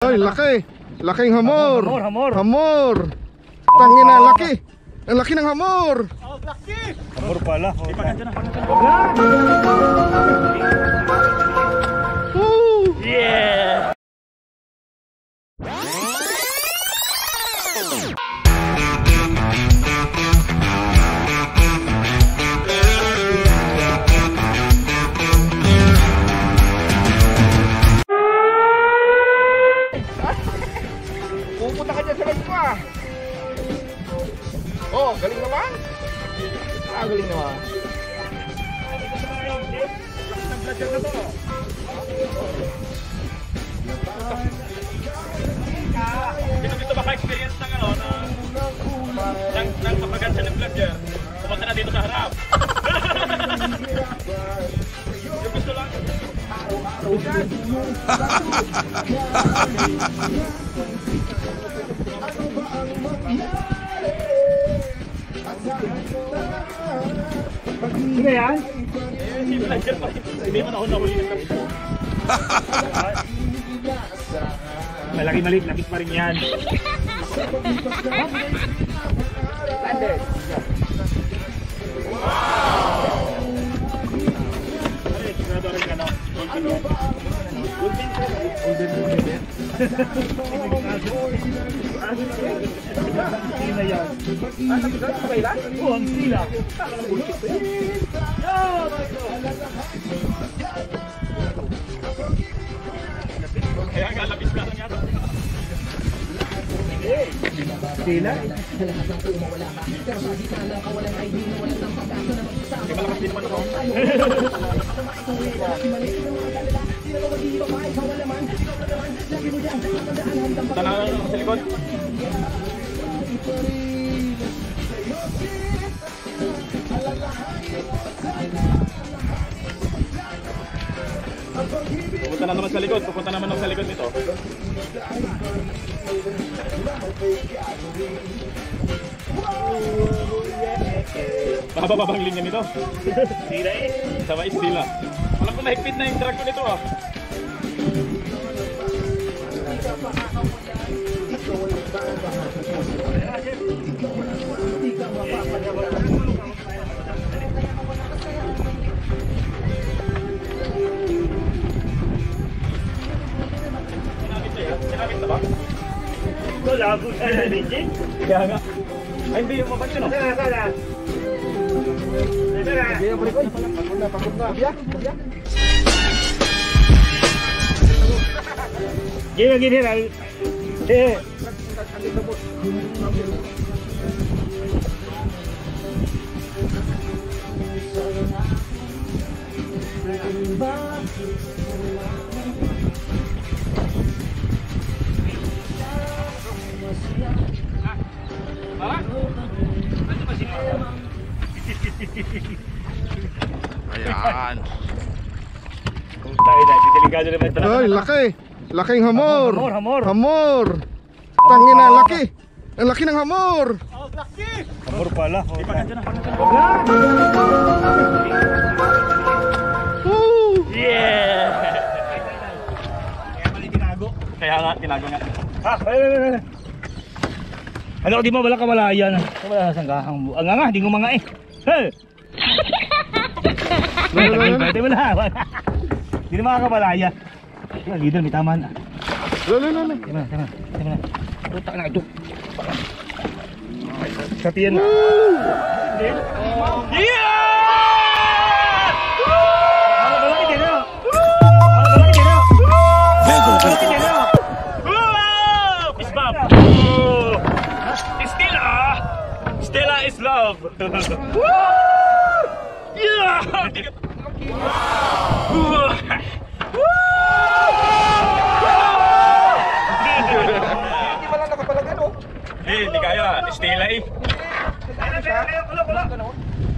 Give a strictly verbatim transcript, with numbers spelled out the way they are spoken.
Ay, laki. Laking hamor. Hamor, hamor. Hamor. Tangina, laki. Ang laki ng hamor. Oh, laki. Hamor pala. Woo! Yeah. Pupunta ka dyan sa live ko ah. Oh, galing naman. Ah, galing naman. Dito dito baka experience ng ano ng ng mapaganda ng vlogger. Pumunta na dito sa harap. Yung gusto lang. Sige yan? Eh, si vlogger pa. Hindi mo na ako nahuli ng kapit. Malaki maliit, lapit pa rin yan. Landed. Ay, sigurado rin ka no? Golden yan. Golden ka? Golden yan. Sila yan. Ah, napigat mo ba ilan? Oo, ang sila. Kaya nga, lapis ka lang yata. Sila? Di malakas din naman ako. Tanaw lang sa likod. Pupunta na naman sa likod, pupunta naman sa likod nito. Mahaba bang linya nito? Sila eh. Sama istila. Alam ko mahigpit na yung drag ko nito ah. Sinabit na ba? Ito labo sa narinig. Kaya nga. Ay hindi yung mabansin o. Sana, sana. Sana. Pagod na, pagod na. Biyak, biyak. Gila, gila. Eh. Ayan. Kung tayo na, delikado naman ito. Ay, laki. Laking hamor. Hamor, hamor. Hamor. Tangina, laki. Ang laki ng hamor. Oh, laki. Hamor pala. Woo! Yeah. Kaya pala tinago. Kaya nga, tinago nga. Ha, ay, ay, ay. Ano, di mo wala kawalayan. Wala sa sanggahang buang nga, di ko mga eh. Hey! Wala, wala. Di na makakabalaya. Yan, leader, may tama na. Lalo, lalo. Tama na, tama na, tama na. Putak na ito. Sapian na. Yeah! Malaki din na. Malaki din na. Malaki din na. Peace bomb. Stella. Stella is love. Yeah! Hindi pala nakapalagan oh. Eh, hindi kaya. Stella eh. Ano siya?